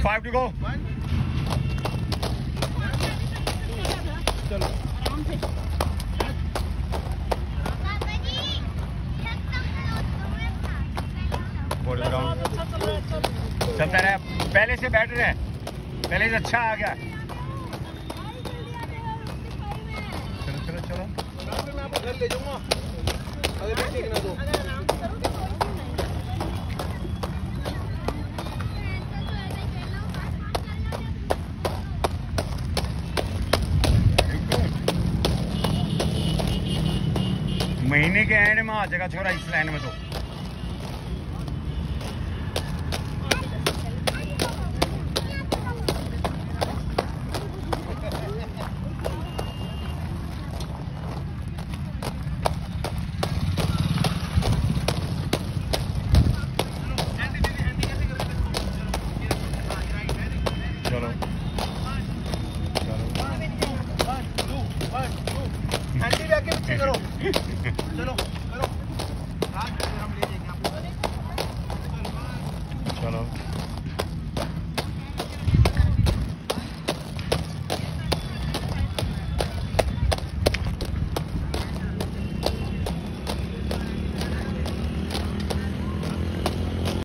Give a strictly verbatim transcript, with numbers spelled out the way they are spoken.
Five to go. चलो चलता रहे, पहले से बेटर है, पहले से अच्छा आ गया। चलो चलो चलो, मैं आपको घर ले जाऊंगा अगर मैं ठीक ना दो। महीने के एंड में आ जाएगा छोरा इस लाइन में तो। चलो हैंडी बैग के पीछे करो। चलो करो, हम ले जाएंगे आपको। चलो